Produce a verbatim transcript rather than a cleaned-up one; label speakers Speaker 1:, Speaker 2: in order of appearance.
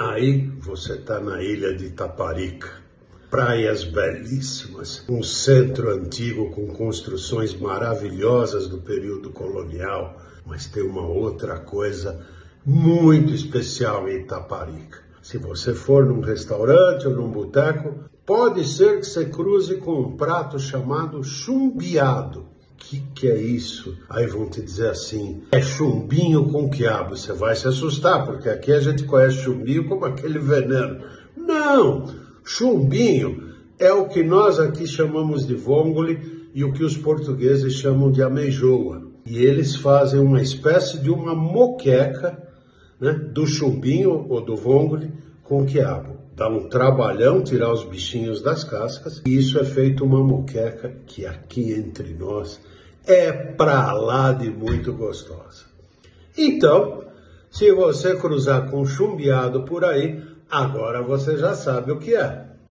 Speaker 1: Aí você está na ilha de Itaparica, praias belíssimas, um centro antigo com construções maravilhosas do período colonial, mas tem uma outra coisa muito especial em Itaparica. Se você for num restaurante ou num boteco, pode ser que você cruze com um prato chamado chumbiado. O que, que é isso? Aí vão te dizer assim, é chumbinho com quiabo. Você vai se assustar, porque aqui a gente conhece chumbinho como aquele veneno. Não! Chumbinho é o que nós aqui chamamos de vongole e o que os portugueses chamam de ameijoa. E eles fazem uma espécie de uma moqueca, né, do chumbinho ou do vongole com quiabo. Dá um trabalhão tirar os bichinhos das cascas e isso é feito uma moqueca que aqui entre nós é pra lá de muito gostosa. Então, se você cruzar com chumbiado por aí, agora você já sabe o que é.